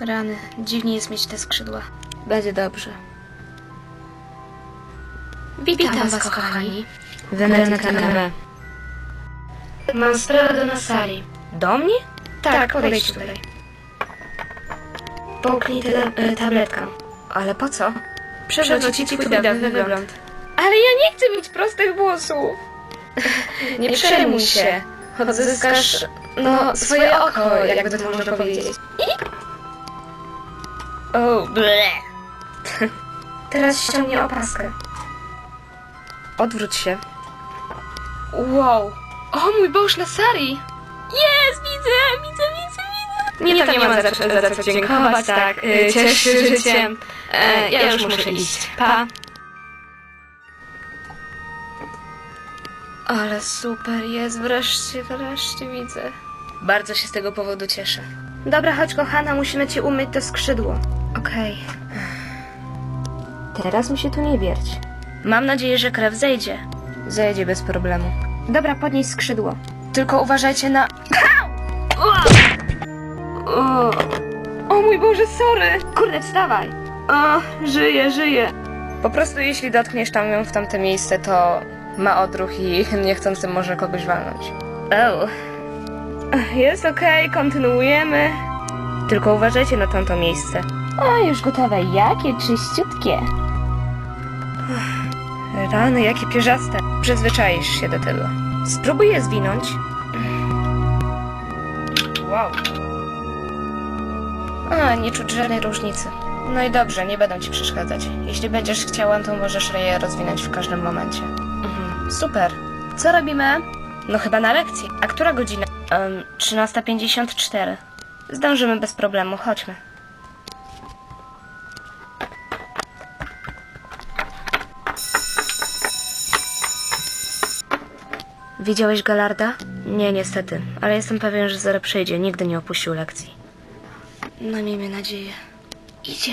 Rany, dziwnie jest mieć te skrzydła. Będzie dobrze. Witam was, kochani. Wenetane. Mam sprawę do Nasari. Do mnie? Tak, podejdź tutaj. Połknij tę tabletkę. Ale po co? Przewróci ci twój dawny wygląd. Ale ja nie chcę mieć prostych włosów. Nie przejmuj się. Odzyskasz, swoje oko, jakby to można powiedzieć. O, ble. Teraz ściągnij opaskę. Odwróć się. Wow. O mój Boże, Nasari. Jest, widzę. Nie, to nie ma za co dziękować, tak. Ciesz się życiem. Ja już muszę iść. Pa. Ale super jest, wreszcie widzę. Bardzo się z tego powodu cieszę. Dobra, chodź kochana, musimy ci umyć to skrzydło. Okej. Teraz mi się tu nie wierć. Mam nadzieję, że krew zejdzie. Zejdzie bez problemu. Dobra, podnieś skrzydło. Tylko uważajcie na... O mój Boże, sorry! Kurde, wstawaj! O, żyję. Po prostu jeśli dotkniesz tam ją w tamte miejsce, to ma odruch i niechcący może kogoś walnąć. Jest okej, kontynuujemy. Tylko uważajcie na tamto miejsce. O, już gotowe. Jakie czyściutkie. Rany, jakie pierzaste. Przyzwyczaisz się do tego. Spróbuj je zwinąć. Wow. Nie czuć żadnej różnicy. No i dobrze, nie będę ci przeszkadzać. Jeśli będziesz chciała, to możesz je rozwinąć w każdym momencie. Super. Co robimy? No chyba na lekcji. A która godzina? 13:54. Zdążymy bez problemu, chodźmy. Widziałeś Galarda? Nie, niestety. Ale jestem pewien, że zaraz przyjdzie. Nigdy nie opuścił lekcji. No miejmy nadzieję. Idzie.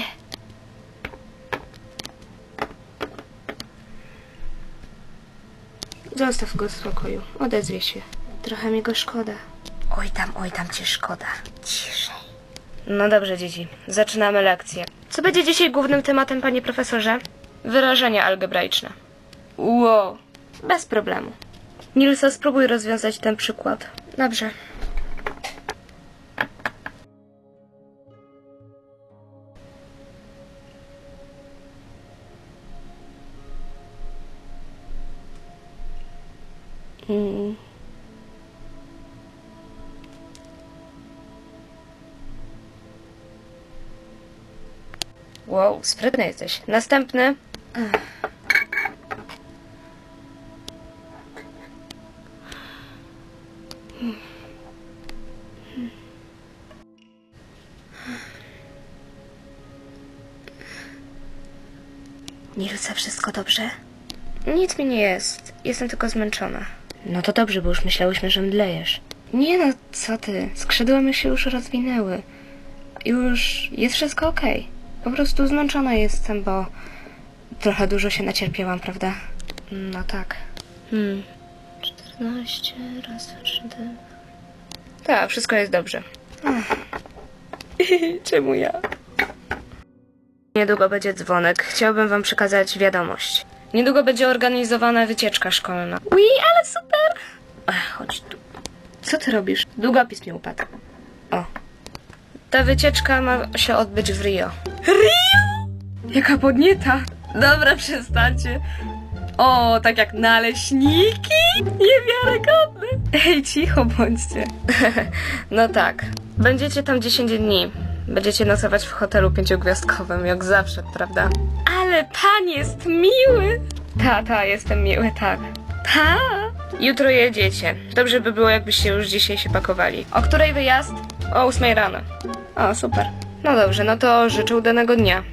Zostaw go w spokoju. Odezwie się. Trochę mi go szkoda. Oj tam cię szkoda. Ciszej. No dobrze, dzieci. Zaczynamy lekcję. Co będzie dzisiaj głównym tematem, panie profesorze? Wyrażenia algebraiczne. Wow. Bez problemu. Nilsa, spróbuj rozwiązać ten przykład. Dobrze. Wow, sprytny jesteś. Następny. Nilsa, wszystko dobrze? Nic mi nie jest. Jestem tylko zmęczona. No to dobrze, bo już myślałyśmy, że mdlejesz. Nie no, co ty? Skrzydła mi się już rozwinęły. Już jest wszystko okej. Po prostu zmęczona jestem, bo trochę dużo się nacierpiałam, prawda? No tak. 14, raz, 2, 3, 4. Tak, wszystko jest dobrze. Czemu ja? Niedługo będzie dzwonek. Chciałbym wam przekazać wiadomość. Niedługo będzie organizowana wycieczka szkolna. Ui, ale super! Chodź tu. Co ty robisz? Długopis mi upadł. O. Ta wycieczka ma się odbyć w Rio. Rio! Jaka podnieta! Dobra, przestańcie. O, tak jak naleśniki? Niewiarygodne. Ej, cicho bądźcie. No tak. Będziecie tam 10 dni. Będziecie nocować w hotelu 5-gwiazdkowym, jak zawsze, prawda? Ale pan jest miły! Ta, jestem miły, tak. Pa! Jutro jedziecie. Dobrze by było, jakbyście już dzisiaj się pakowali. O której wyjazd? O 8 rano. O, super. No dobrze, no to życzę udanego dnia.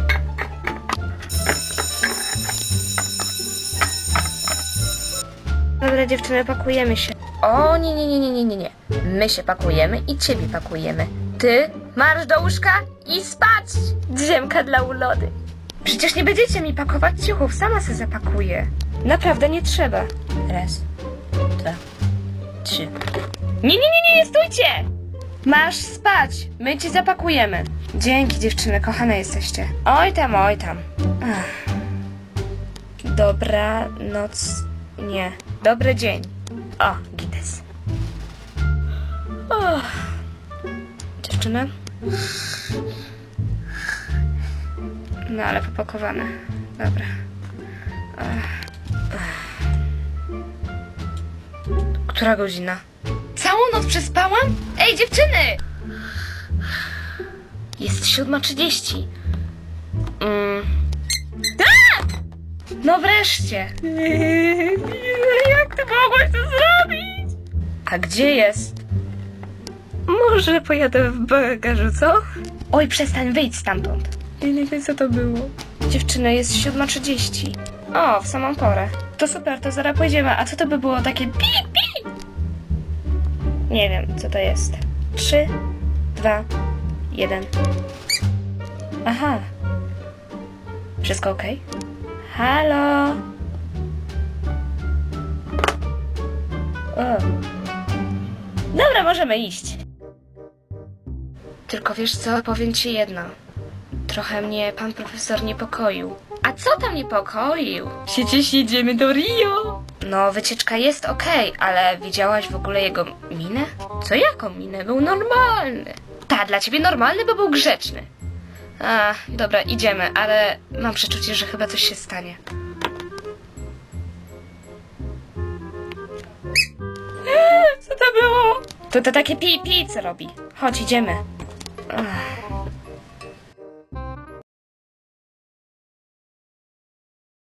Dobra, dziewczyny, pakujemy się. O, nie. My się pakujemy i ciebie pakujemy. Ty, marsz do łóżka i spać! Drzemka dla ulody. Przecież nie będziecie mi pakować ciuchów, sama se zapakuję. Naprawdę nie trzeba. Raz, 2, 3. Nie, stójcie! Masz spać, my ci zapakujemy. Dzięki, dziewczyny, kochane jesteście. Oj tam, oj tam. Ach. Dobra noc... Nie. Dobry dzień. O, gites. O. Dziewczyny? No ale popakowane. Dobra. Która godzina? Całą noc przespałam? Ej, dziewczyny! Jest 7:30. No wreszcie! Jak ty mogłaś to zrobić? A gdzie jest? Może pojadę w bagażu, co? Oj, przestań, wyjdź stamtąd. Nie wiem, co to było. Dziewczyny, jest 7:30. O, w samą porę. To super, to zaraz pojedziemy. A co to by było takie pip, pip? Nie wiem, co to jest. 3, 2, 1. Aha. Wszystko okej? Halo? O. Dobra, możemy iść. Tylko wiesz co, powiem ci jedno. Trochę mnie pan profesor niepokoił. A co tam niepokoił? Przecież jedziemy do Rio. No, wycieczka jest okej, ale widziałaś w ogóle jego minę? Co jaką minę? Był normalny. Ta, dla ciebie normalny, bo był grzeczny. A, dobra, idziemy, ale mam przeczucie, że chyba coś się stanie. Co to było? To takie pi, co robi. Chodź, idziemy. Ach.